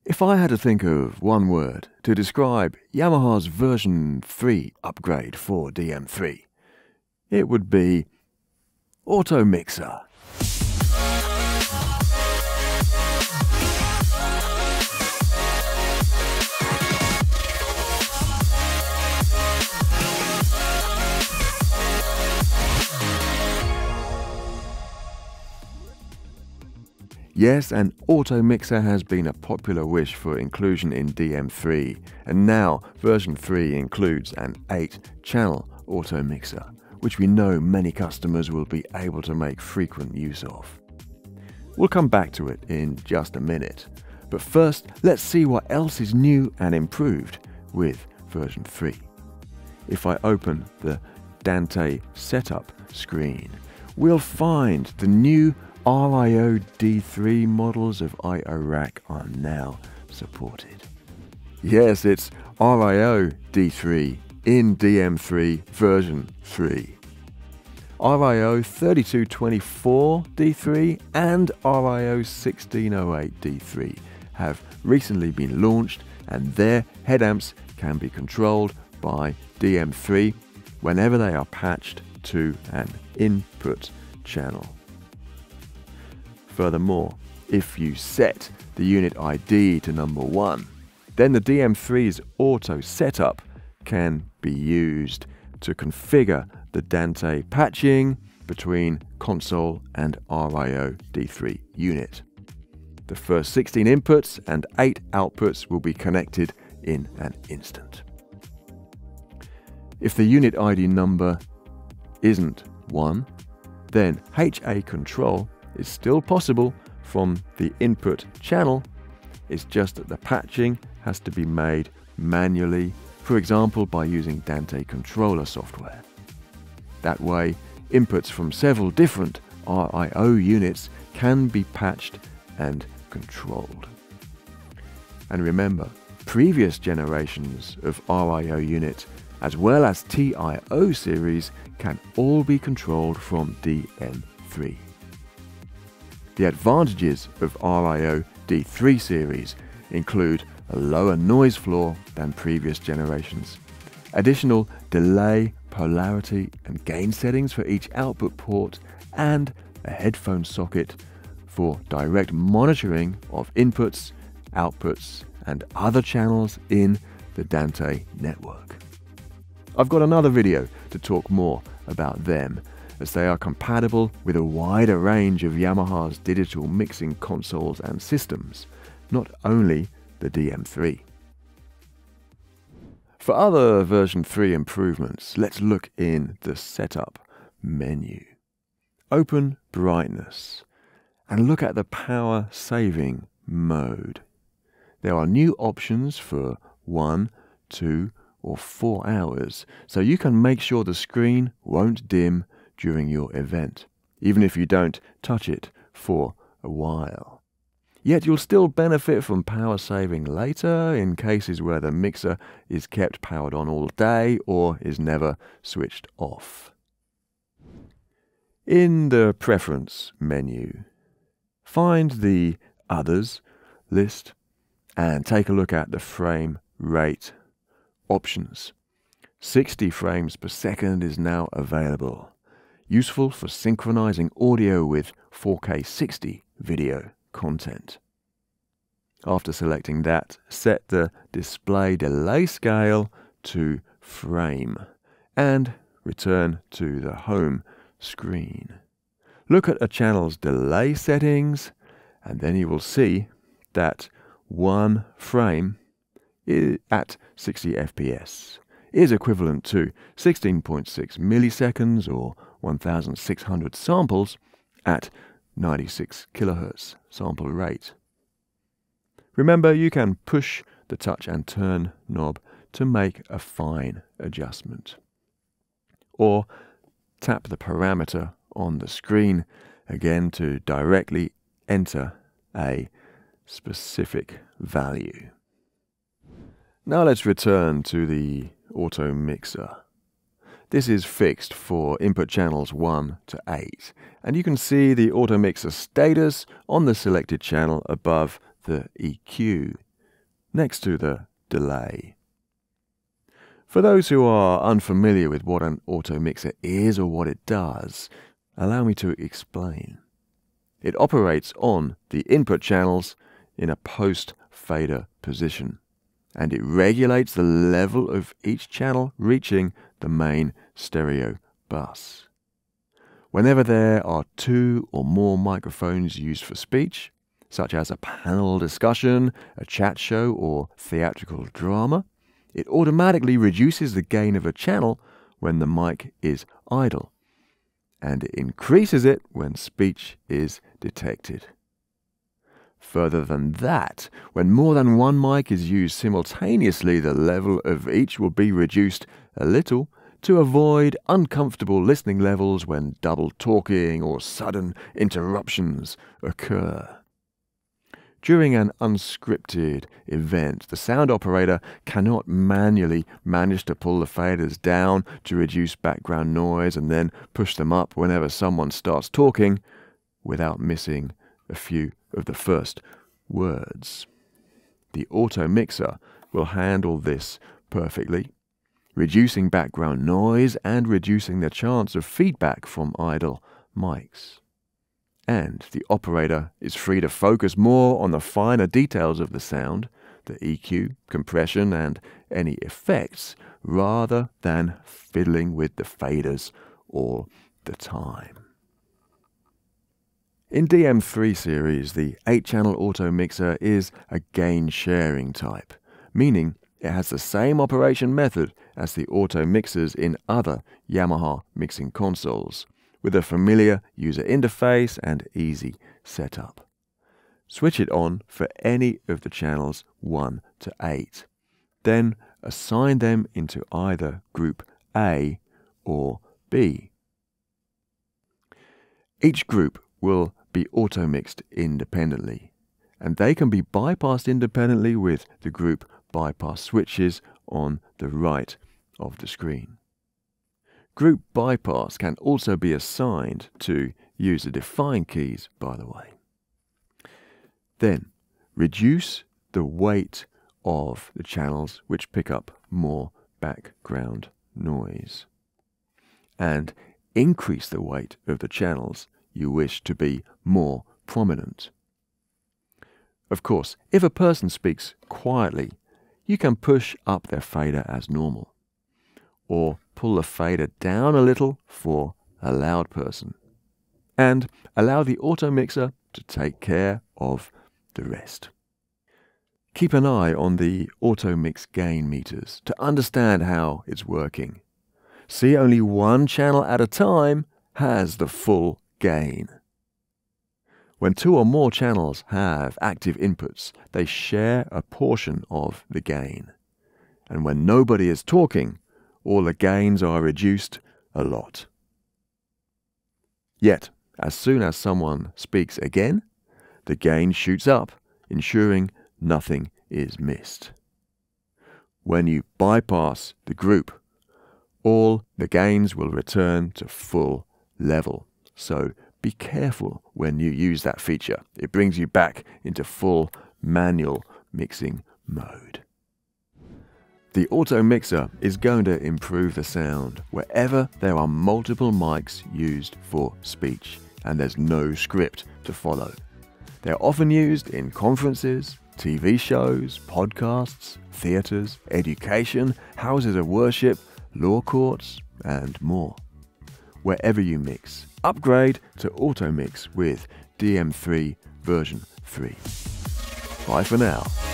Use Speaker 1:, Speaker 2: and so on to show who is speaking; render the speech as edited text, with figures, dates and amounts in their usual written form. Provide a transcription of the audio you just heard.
Speaker 1: If I had to think of one word to describe Yamaha's version 3 upgrade for DM3, it would be Automixer. Yes, an Automixer has been a popular wish for inclusion in DM3, and now version 3 includes an 8-channel Automixer, which we know many customers will be able to make frequent use of. We'll come back to it in just a minute, but first let's see what else is new and improved with version 3. If I open the Dante setup screen, we'll find the new Rio D3 models of I/O rack are now supported. Yes, it's Rio D3 in DM3 version 3. Rio3224-D3 and Rio1608-D3 have recently been launched, and their head amps can be controlled by DM3 whenever they are patched to an input channel. Furthermore, if you set the unit ID to number 1, then the DM3's auto setup can be used to configure the Dante patching between console and Rio D3 unit. The first 16 inputs and 8 outputs will be connected in an instant. If the unit ID number isn't 1, then HA control is still possible from the input channel. It's just that the patching has to be made manually, for example by using Dante controller software. That way, inputs from several different RIO units can be patched and controlled. And remember, previous generations of RIO unit as well as TIO series can all be controlled from DM3. The advantages of Rio D3 series include a lower noise floor than previous generations, additional delay, polarity and gain settings for each output port, and a headphone socket for direct monitoring of inputs, outputs and other channels in the Dante network. I've got another video to talk more about them, as they are compatible with a wider range of Yamaha's digital mixing consoles and systems, not only the DM3. For other version 3 improvements, let's look in the setup menu. Open brightness and look at the power saving mode. There are new options for 1, 2 or 4 hours, so you can make sure the screen won't dim during your event, even if you don't touch it for a while. Yet you'll still benefit from power saving later in cases where the mixer is kept powered on all day or is never switched off. In the Preference menu, find the Others list and take a look at the frame rate options. 60 frames per second is now available, useful for synchronizing audio with 4K 60 video content. After selecting that, set the display delay scale to frame and return to the home screen. Look at a channel's delay settings and then you will see that 1 frame at 60 FPS is equivalent to 16.6 milliseconds or 1,600 samples at 96 kHz sample rate. Remember, you can push the touch and turn knob to make a fine adjustment, or tap the parameter on the screen again to directly enter a specific value. Now let's return to the Automixer. This is fixed for input channels 1 to 8, and you can see the Automixer status on the selected channel above the EQ next to the delay. For those who are unfamiliar with what an Automixer is or what it does, allow me to explain. It operates on the input channels in a post-fader position, and it regulates the level of each channel reaching the main stereo bus. Whenever there are two or more microphones used for speech, such as a panel discussion, a chat show, or theatrical drama, it automatically reduces the gain of a channel when the mic is idle, and it increases it when speech is detected. Further than that, when more than one mic is used simultaneously, the level of each will be reduced a little to avoid uncomfortable listening levels when double talking or sudden interruptions occur. During an unscripted event, the sound operator cannot manually manage to pull the faders down to reduce background noise and then push them up whenever someone starts talking without missing a few of the first words. The Automixer will handle this perfectly, reducing background noise and reducing the chance of feedback from idle mics. And the operator is free to focus more on the finer details of the sound, the EQ, compression, and any effects, rather than fiddling with the faders all the time. In DM3 series, the 8-channel Automixer is a gain-sharing type, meaning it has the same operation method as the Automixers in other Yamaha mixing consoles, with a familiar user interface and easy setup. Switch it on for any of the channels 1 to 8. Then assign them into either group A or B. Each group will be auto-mixed independently, and they can be bypassed independently with the group bypass switches on the right of the screen. Group bypass can also be assigned to user-defined keys, by the way. Then, reduce the weight of the channels which pick up more background noise, and increase the weight of the channels you wish to be more prominent. Of course, if a person speaks quietly, you can push up their fader as normal, or pull the fader down a little for a loud person, and allow the Automixer to take care of the rest. Keep an eye on the Automix gain meters to understand how it's working. See only one channel at a time has the full gain. When two or more channels have active inputs, they share a portion of the gain. And when nobody is talking, all the gains are reduced a lot. Yet, as soon as someone speaks again, the gain shoots up, ensuring nothing is missed. When you bypass the group, all the gains will return to full level. So be careful when you use that feature. It brings you back into full manual mixing mode. The Automixer is going to improve the sound wherever there are multiple mics used for speech and there's no script to follow. They're often used in conferences, TV shows, podcasts, theatres, education, houses of worship, law courts, and more. Wherever you mix, upgrade to Automix with DM3 version 3. Bye for now.